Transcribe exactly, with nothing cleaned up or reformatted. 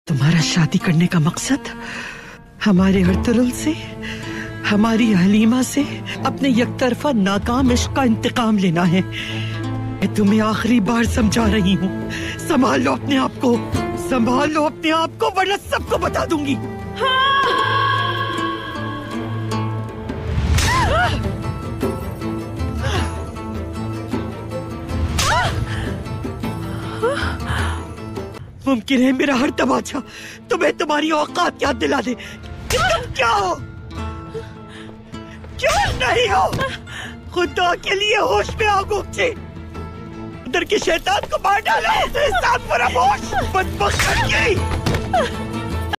तुम्हारा शादी करने का मकसद हमारे अर्तुगरुल से, हमारी हलीमा से अपने यकतरफा नाकाम इश्क का इंतकाम लेना है। मैं तुम्हें आखिरी बार समझा रही हूँ, संभाल लो अपने आप को, संभाल लो अपने आप को, वरना सबको बता दूंगी। मुमकिन है मेरा हर तमाचा तुम्हें तुम्हारी औकात याद दिला दे कि तुम क्या हो, क्यों नहीं हो। खुदा के लिए होश में आओ गुप्चे, अंदर के शैतान को मार डालो। इंसान फरामोश, बदबख्त लड़की।